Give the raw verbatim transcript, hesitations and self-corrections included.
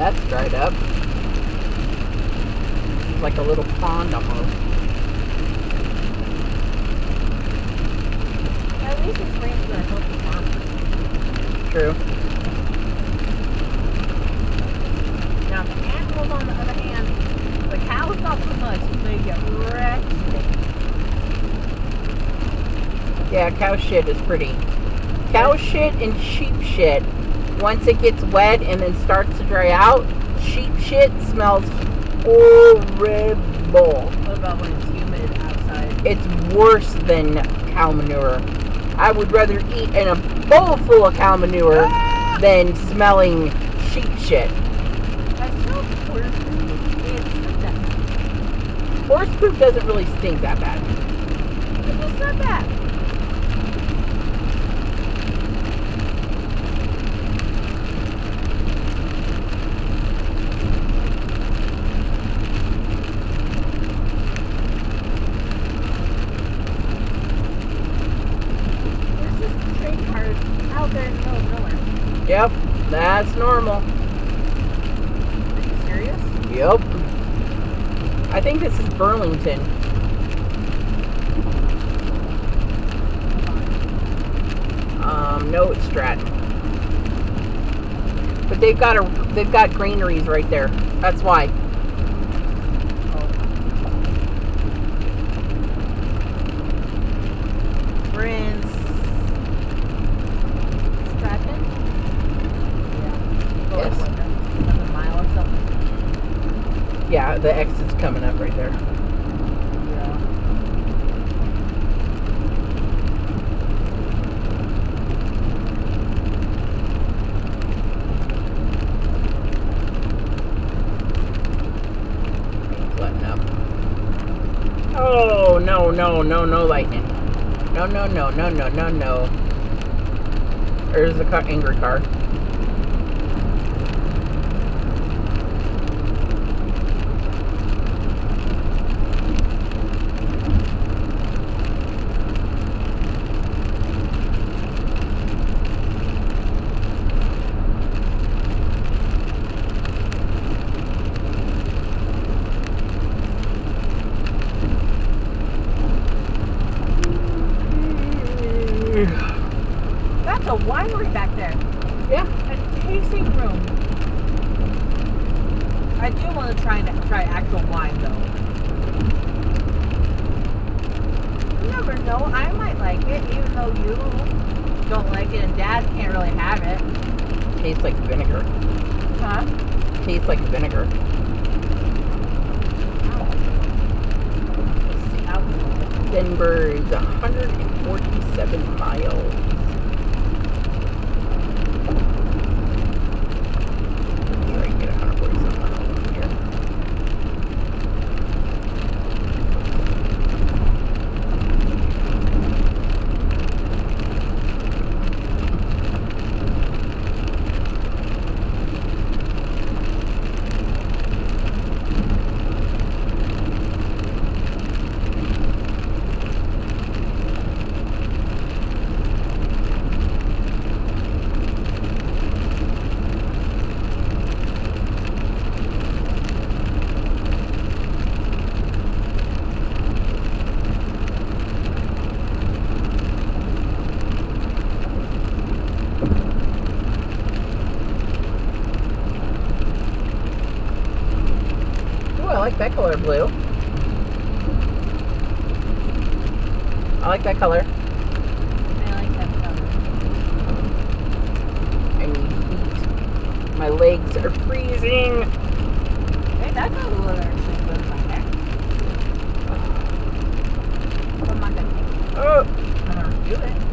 that's dried up. It's like a little pond almost. At least it's rain's gonna help the farm. True. Now, the animals, on the other hand, the cows not so much. They get wrecked. Yeah, cow shit is pretty. Cow shit and sheep shit, once it gets wet and then starts to dry out, sheep shit smells horrible. What about when it's humid outside? It's worse than cow manure. I would rather eat in a bowl full of cow manure Ah! than smelling sheep shit. I smell horse poop. It's not that bad. Horse poop doesn't really stink that bad. It's not bad. Out there in the middle of nowhere. Yep, that's normal. Are you serious? Yep. I think this is Burlington. Um, no, it's Stratton. But they've got a they've got granaries right there. That's why. We're in Stratton? Yeah. Yes. Like another mile or something. Yeah, the exit's coming up right there. Yeah. Letting up. Oh no no no no lightning. No no no no no no no. There's the car, angry car. That's a winery back there. Yeah. A tasting room. I do want to try and try actual wine though. You never know. I might like it, even though you don't like it, and Dad can't really have it. Tastes like vinegar. Huh? Tastes like vinegar. Let's see. I'll Denver is one hundred forty-seven miles. Sure, I can get one hundred forty-seven miles from here. I like that color blue. I like that color. I like that color. I need heat. My legs are freezing. Hey, that color would actually good in my hair. What am I gonna do? Oh, I'm gonna do it.